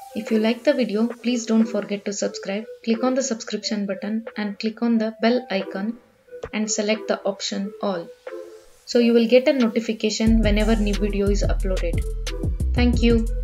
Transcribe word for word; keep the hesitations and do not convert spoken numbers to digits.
If you like the video, please don't forget to subscribe. Click on the subscription button and click on the bell icon and select the option all. So you will get a notification whenever new video is uploaded. Thank you.